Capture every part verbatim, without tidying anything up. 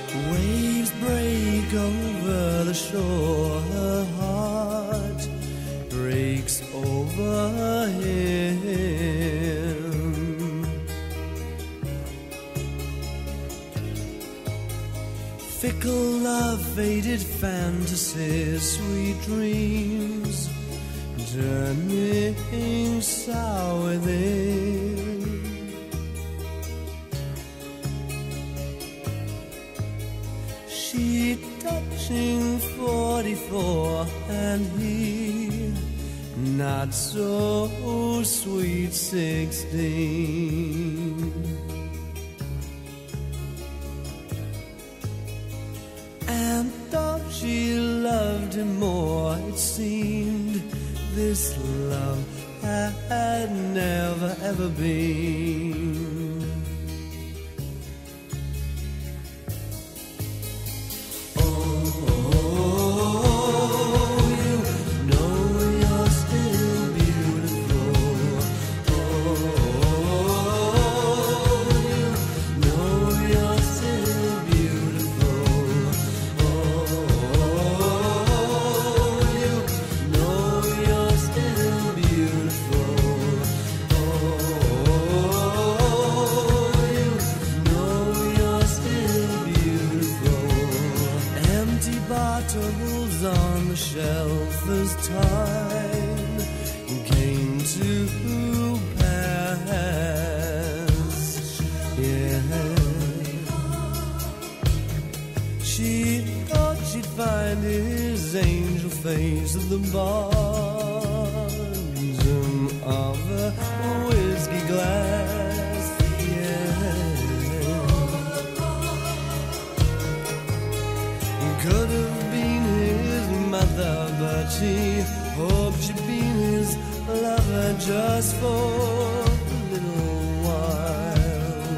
Waves break over the shore, her heart breaks over him. Fickle love, faded fantasies, sweet dreams turning sour within. She touching forty-four and he not so sweet sixteen. And though she loved him more, it seemed this love had never ever been. Bottles on the shelf as time came to pass. Yeah, she thought she'd find his angel face at the bottom of a whiskey glass. Yeah, could have but she hoped she'd been his lover just for a little while.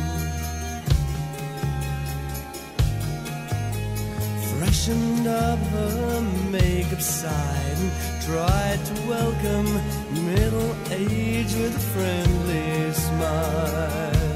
Freshened up her makeup side and tried to welcome middle age with a friendly smile.